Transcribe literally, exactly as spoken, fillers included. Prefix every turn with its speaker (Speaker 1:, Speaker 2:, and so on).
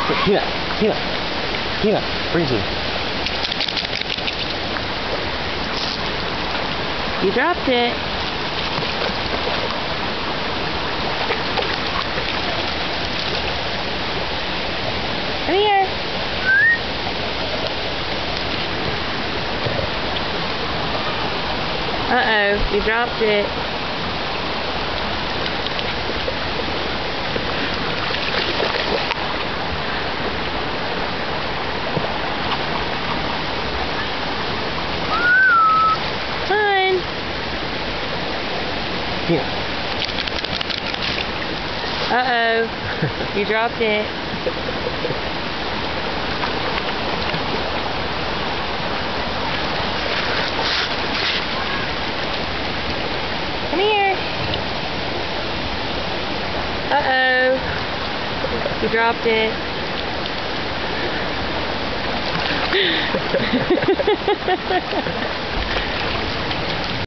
Speaker 1: Peanut, Peanut, Peanut, bring to me.
Speaker 2: You dropped it. Come here. Uh-oh, you dropped it. Fine.
Speaker 1: Peanut.
Speaker 2: Uh-oh, you dropped it. Come here. Uh-oh. You dropped it.